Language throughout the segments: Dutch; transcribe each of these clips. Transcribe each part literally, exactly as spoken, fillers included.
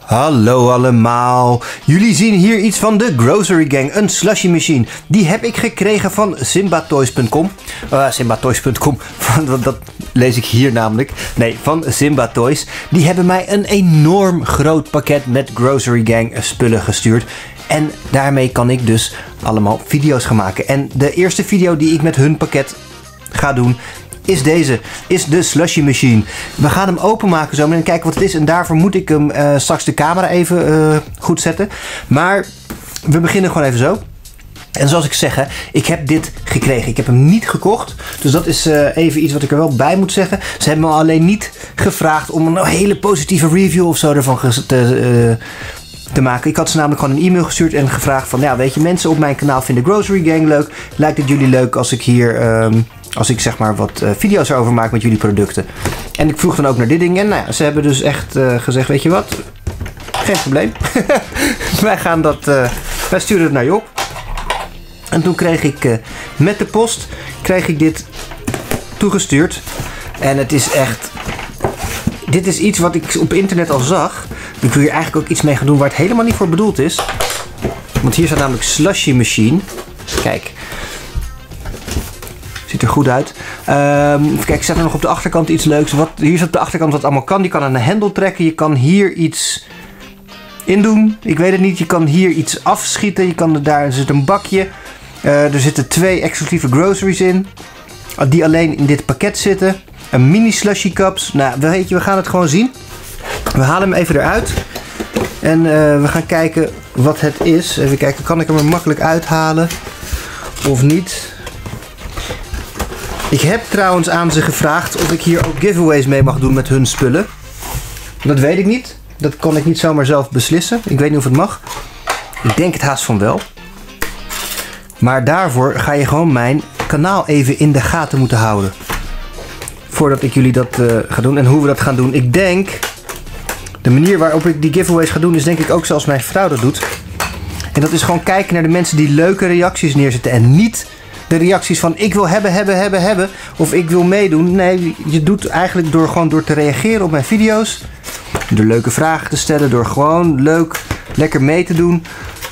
Hallo allemaal, jullie zien hier iets van de Grocery Gang, een slushy machine. Die heb ik gekregen van Simbatoys punt com. Uh, Simbatoys punt com, dat, dat lees ik hier namelijk. Nee, van Simbatoys. Die hebben mij een enorm groot pakket met Grocery Gang spullen gestuurd. En daarmee kan ik dus allemaal video's gaan maken. En de eerste video die ik met hun pakket ga doen is deze, is de slushy machine. We gaan hem openmaken zo en kijken wat het is. En daarvoor moet ik hem uh, straks de camera even uh, goed zetten. Maar we beginnen gewoon even zo. En zoals ik zeg, hè, ik heb dit gekregen. Ik heb hem niet gekocht. Dus dat is uh, even iets wat ik er wel bij moet zeggen. Ze hebben me alleen niet gevraagd om een hele positieve review of zo ervan te... Uh, te maken. Ik had ze namelijk gewoon een e-mail gestuurd en gevraagd van, ja, weet je, mensen op mijn kanaal vinden Grocery Gang leuk. Lijkt het jullie leuk als ik hier, um, als ik zeg maar wat uh, video's erover maak met jullie producten? En ik vroeg dan ook naar dit ding en nou ja, ze hebben dus echt uh, gezegd, weet je wat, geen probleem. wij gaan dat, uh, wij sturen het naar je op. En toen kreeg ik uh, met de post, kreeg ik dit toegestuurd. En het is echt, dit is iets wat ik op internet al zag. Ik wil hier eigenlijk ook iets mee gaan doen waar het helemaal niet voor bedoeld is. Want hier staat namelijk slushy machine. Kijk. Ziet er goed uit. Um, kijk, staat er nog op de achterkant iets leuks. Wat, hier staat op de achterkant wat allemaal kan. Je kan aan een hendel trekken. Je kan hier iets in doen. Ik weet het niet. Je kan hier iets afschieten. Je kan, daar zit een bakje. Uh, er zitten twee exclusieve groceries in. Die alleen in dit pakket zitten. Een mini slushy cups. Nou, weet je, we gaan het gewoon zien. We halen hem even eruit. En uh, we gaan kijken wat het is. Even kijken, kan ik hem er makkelijk uithalen? Of niet? Ik heb trouwens aan ze gevraagd of ik hier ook giveaways mee mag doen met hun spullen. Dat weet ik niet. Dat kon ik niet zomaar zelf beslissen. Ik weet niet of het mag. Ik denk het haast van wel. Maar daarvoor ga je gewoon mijn kanaal even in de gaten moeten houden. Voordat ik jullie dat uh, ga doen. En hoe we dat gaan doen. Ik denk... De manier waarop ik die giveaways ga doen is denk ik ook zoals mijn vrouw dat doet. En dat is gewoon kijken naar de mensen die leuke reacties neerzetten. En niet de reacties van ik wil hebben, hebben, hebben, hebben. Of ik wil meedoen. Nee, je doet eigenlijk door gewoon door te reageren op mijn video's. Door leuke vragen te stellen. Door gewoon leuk, lekker mee te doen.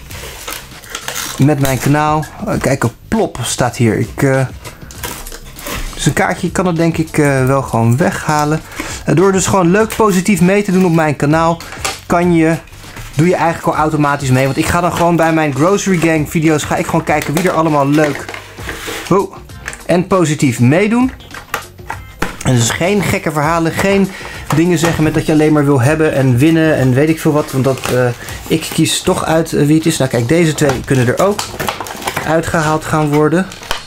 Met mijn kanaal. Kijk, een plop staat hier. Ik... Uh, Dus een kaartje, ik kan het denk ik uh, wel gewoon weghalen. Uh, door dus gewoon leuk positief mee te doen op mijn kanaal, kan je, doe je eigenlijk al automatisch mee. Want ik ga dan gewoon bij mijn Grocery Gang video's, ga ik gewoon kijken wie er allemaal leuk oh, en positief meedoen. En dus geen gekke verhalen, geen dingen zeggen met dat je alleen maar wil hebben en winnen en weet ik veel wat. Want dat, uh, ik kies toch uit uh, wie het is. Nou kijk, deze twee kunnen er ook uitgehaald gaan worden.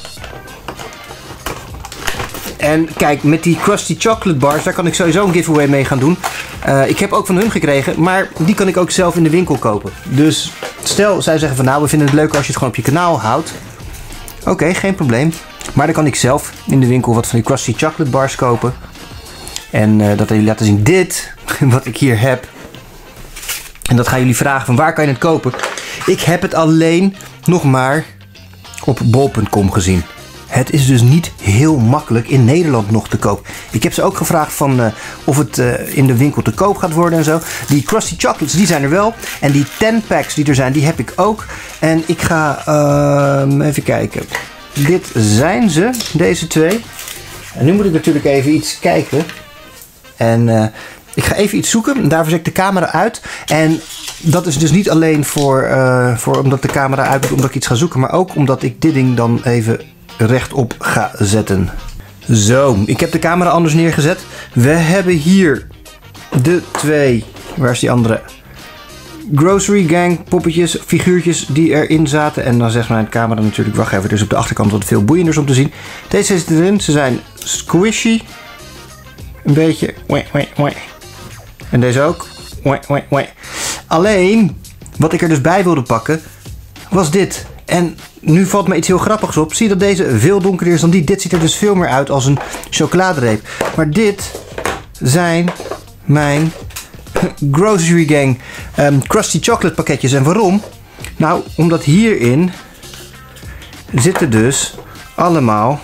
En kijk, met die Krusty Chocolate Bars, daar kan ik sowieso een giveaway mee gaan doen. Uh, ik heb ook van hun gekregen, maar die kan ik ook zelf in de winkel kopen. Dus stel, zij zeggen van nou, we vinden het leuker als je het gewoon op je kanaal houdt. Oké, okay, geen probleem. Maar dan kan ik zelf in de winkel wat van die Krusty Chocolate Bars kopen. En uh, dat jullie laten zien dit, wat ik hier heb. En dat gaan jullie vragen van waar kan je het kopen. Ik heb het alleen nog maar op bol punt com gezien. Het is dus niet heel makkelijk in Nederland nog te koop. Ik heb ze ook gevraagd van uh, of het uh, in de winkel te koop gaat worden en zo. Die Krusty Chocolates, die zijn er wel. En die ten packs die er zijn, die heb ik ook. En ik ga uh, even kijken. Dit zijn ze, deze twee. En nu moet ik natuurlijk even iets kijken. En uh, ik ga even iets zoeken. Daarvoor zet ik de camera uit. En dat is dus niet alleen voor, uh, voor omdat de camera uit moet, omdat ik iets ga zoeken. Maar ook omdat ik dit ding dan even rechtop ga zetten. Zo, ik heb de camera anders neergezet. We hebben hier de twee, waar is die andere? Grocery Gang poppetjes, figuurtjes die erin zaten. En dan zegt mijn camera natuurlijk, wacht even, dus op de achterkant wat veel boeienders om te zien. Deze zitten erin, ze zijn squishy. Een beetje. En deze ook. Alleen, wat ik er dus bij wilde pakken, was dit. En nu valt me iets heel grappigs op. Zie je dat deze veel donkerder is dan die? Dit ziet er dus veel meer uit als een chocoladereep. Maar dit zijn mijn Grocery Gang um, Krusty Chocolate pakketjes. En waarom? Nou, omdat hierin zitten dus allemaal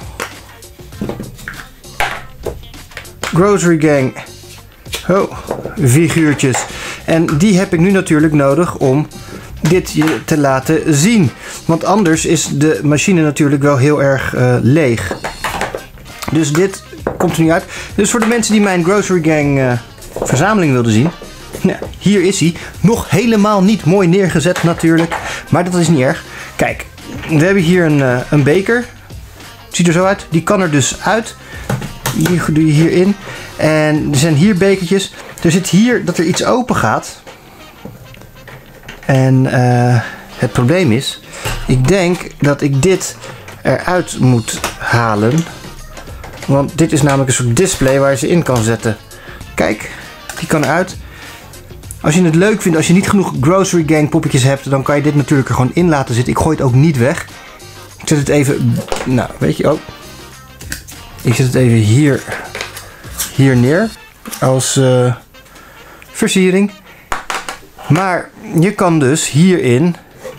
Grocery Gang oh, figuurtjes. En die heb ik nu natuurlijk nodig om dit je te laten zien. Want anders is de machine natuurlijk wel heel erg uh, leeg. Dus dit komt er nu uit. Dus voor de mensen die mijn Grocery Gang uh, verzameling wilden zien. Nou, hier is hij. Nog helemaal niet mooi neergezet natuurlijk. Maar dat is niet erg. Kijk, we hebben hier een, uh, een beker. Ziet er zo uit. Die kan er dus uit. Die doe je hierin. En er zijn hier bekertjes. Er zit hier dat er iets open gaat. En uh, het probleem is, ik denk dat ik dit eruit moet halen. Want dit is namelijk een soort display waar je ze in kan zetten. Kijk, die kan eruit. Als je het leuk vindt, als je niet genoeg Grocery Gang poppetjes hebt, dan kan je dit natuurlijk er gewoon in laten zitten. Ik gooi het ook niet weg. Ik zet het even, nou weet je, oh. Ik zet het even hier, hier neer als uh, versiering. Maar je kan dus hierin,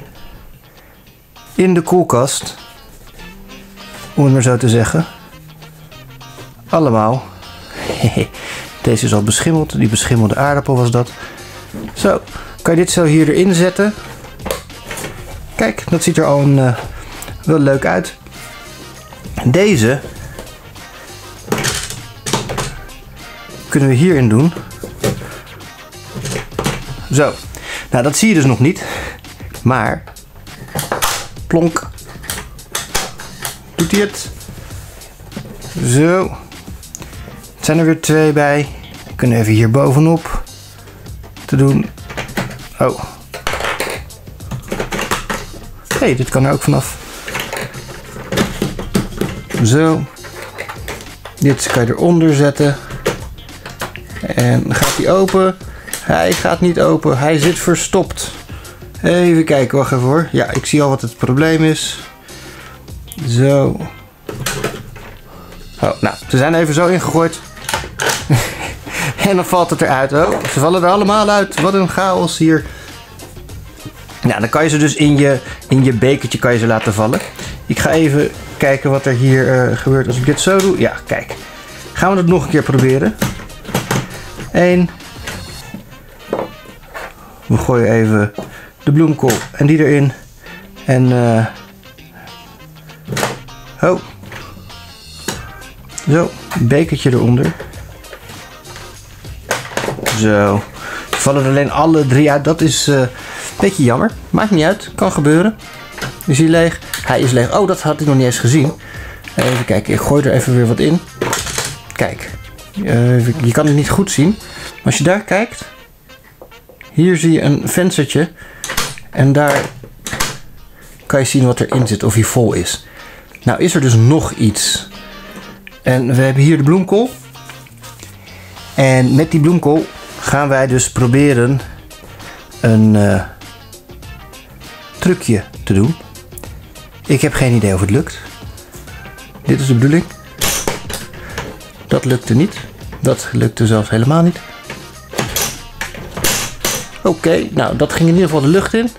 in de koelkast, om het maar zo te zeggen, allemaal, deze is al beschimmeld, die beschimmelde aardappel was dat. Zo, kan je dit zo hier erin zetten. Kijk, dat ziet er al een, uh, wel leuk uit. Deze kunnen we hierin doen. Zo, nou dat zie je dus nog niet, maar plonk, doet hij het. Zo, het zijn er weer twee bij. We kunnen even hier bovenop te doen. Oh, hey, dit kan er ook vanaf. Zo, dit kan je eronder zetten en dan gaat hij open. Hij gaat niet open, hij zit verstopt. Even kijken, wacht even hoor. Ja, ik zie al wat het probleem is. Zo. Oh, nou, ze zijn even zo ingegooid. En dan valt het eruit. Oh, ze vallen er allemaal uit. Wat een chaos hier. Nou, dan kan je ze dus in je, in je bekertje kan je ze laten vallen. Ik ga even kijken wat er hier uh, gebeurt als ik dit zo doe. Ja, kijk. Gaan we het nog een keer proberen. Eén. We gooien even de bloemkool en die erin. En uh, oh. Zo, een bekertje eronder. Zo. Ze vallen er alleen alle drie uit. Dat is uh, een beetje jammer. Maakt niet uit. Kan gebeuren. Is hij leeg? Hij is leeg. Oh, dat had ik nog niet eens gezien. Even kijken. Ik gooi er even weer wat in. Kijk. Uh, je kan het niet goed zien. Maar als je daar kijkt. Hier zie je een venstertje. En daar kan je zien wat erin zit. Of hij vol is. Nou is er dus nog iets. En we hebben hier de bloemkool. En met die bloemkool gaan wij dus proberen een uh, trucje te doen. Ik heb geen idee of het lukt. Dit is de bedoeling. Dat lukte niet. Dat lukte zelfs helemaal niet. Oké, okay, nou dat ging in ieder geval de lucht in.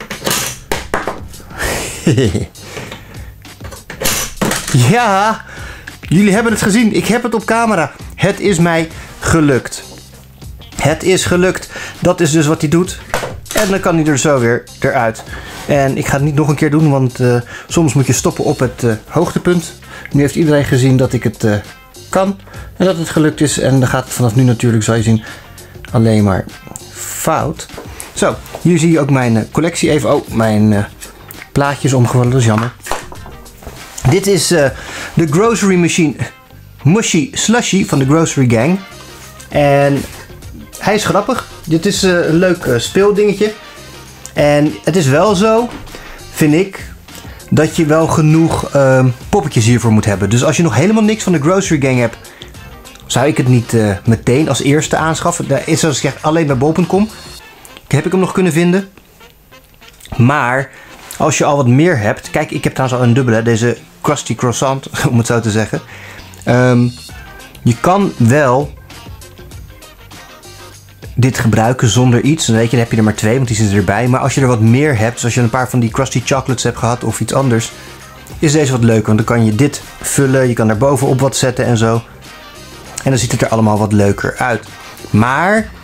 Ja, jullie hebben het gezien. Ik heb het op camera. Het is mij gelukt. Het is gelukt. Dat is dus wat hij doet. En dan kan hij er zo weer eruit. En ik ga het niet nog een keer doen, want uh, soms moet je stoppen op het uh, hoogtepunt. Nu heeft iedereen gezien dat ik het uh, kan. En dat het gelukt is. En dan gaat het vanaf nu natuurlijk, zal je zien, alleen maar fout. Zo, hier zie je ook mijn uh, collectie. Even, oh, mijn uh, plaatjes omgevallen, dat is jammer. Dit is uh, de Grocery Machine Mushy Slushy van de Grocery Gang. En hij is grappig. Dit is uh, een leuk uh, speeldingetje. En het is wel zo, vind ik, dat je wel genoeg uh, poppetjes hiervoor moet hebben. Dus als je nog helemaal niks van de Grocery Gang hebt, zou ik het niet uh, meteen als eerste aanschaffen. Daar is, zoals ik zeg, alleen bij bol punt com. Heb ik hem nog kunnen vinden. Maar als je al wat meer hebt. Kijk, ik heb trouwens al een dubbele. Deze Krusty Croissant, om het zo te zeggen. Um, je kan wel dit gebruiken zonder iets. Dan weet je, dan heb je er maar twee, want die zitten erbij. Maar als je er wat meer hebt, dus als je een paar van die Krusty Chocolates hebt gehad of iets anders, is deze wat leuk. Want dan kan je dit vullen. Je kan daar bovenop wat zetten en zo. En dan ziet het er allemaal wat leuker uit. Maar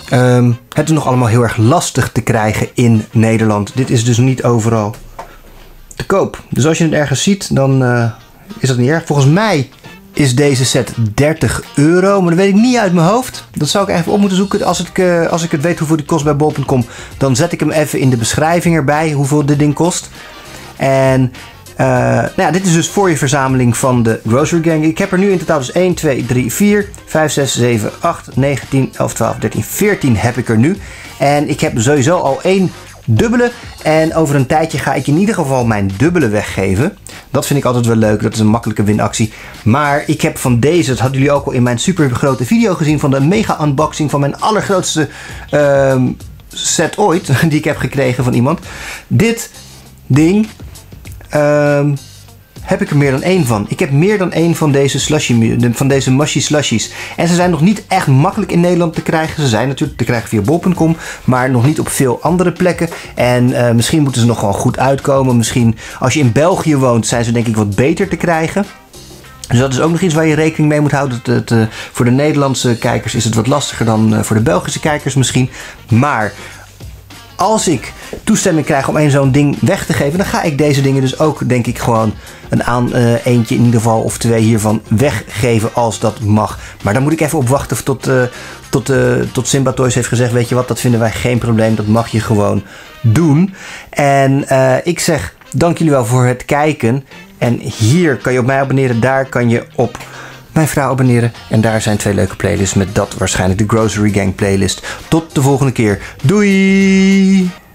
Um, het is nog allemaal heel erg lastig te krijgen in Nederland. Dit is dus niet overal te koop. Dus als je het ergens ziet, dan uh, is dat niet erg. Volgens mij is deze set dertig euro, maar dat weet ik niet uit mijn hoofd. Dat zou ik even op moeten zoeken. Als ik, uh, als ik het weet hoeveel die kost bij bol punt com, dan zet ik hem even in de beschrijving erbij, hoeveel dit ding kost. En uh, nou ja, dit is dus voor je verzameling van de Grocery Gang. Ik heb er nu in totaal dus één, twee, drie, vier, vijf, zes, zeven, acht, negen, tien, elf, twaalf, dertien, veertien heb ik er nu. En ik heb sowieso al één dubbele. En over een tijdje ga ik in ieder geval mijn dubbele weggeven. Dat vind ik altijd wel leuk. Dat is een makkelijke winactie. Maar ik heb van deze, dat hadden jullie ook al in mijn super grote video gezien, van de mega unboxing van mijn allergrootste uh, set ooit. Die ik heb gekregen van iemand. Dit ding uh, heb ik er meer dan één van. Ik heb meer dan één van deze slushy, van deze mushy slushies. En ze zijn nog niet echt makkelijk in Nederland te krijgen. Ze zijn natuurlijk te krijgen via bol punt com, maar nog niet op veel andere plekken. En uh, misschien moeten ze nog gewoon goed uitkomen. Misschien als je in België woont, zijn ze denk ik wat beter te krijgen. Dus dat is ook nog iets waar je rekening mee moet houden. Het, het, uh, voor de Nederlandse kijkers is het wat lastiger dan uh, voor de Belgische kijkers misschien. Maar als ik toestemming krijg om een zo'n ding weg te geven, dan ga ik deze dingen dus ook, denk ik, gewoon een aan uh, eentje in ieder geval of twee hiervan weggeven als dat mag. Maar dan moet ik even op wachten tot, uh, tot, uh, tot Simba Toys heeft gezegd, weet je wat, dat vinden wij geen probleem, dat mag je gewoon doen. En uh, ik zeg dank jullie wel voor het kijken. En hier kan je op mij abonneren, daar kan je op mijn vrouw abonneren. En daar zijn twee leuke playlists met dat waarschijnlijk de Grocery Gang playlist. Tot de volgende keer. Doei!